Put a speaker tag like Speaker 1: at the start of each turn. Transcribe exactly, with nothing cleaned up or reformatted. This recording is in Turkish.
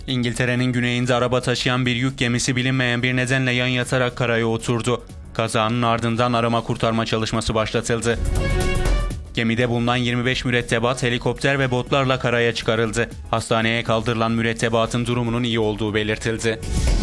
Speaker 1: İngiltere'nin güneyinde araba taşıyan bir yük gemisi bilinmeyen bir nedenle yan yatarak karaya oturdu. Kazanın ardından arama kurtarma çalışması başlatıldı. Gemide bulunan yirmi beş mürettebat helikopter ve botlarla karaya çıkarıldı. Hastaneye kaldırılan mürettebatın durumunun iyi olduğu belirtildi.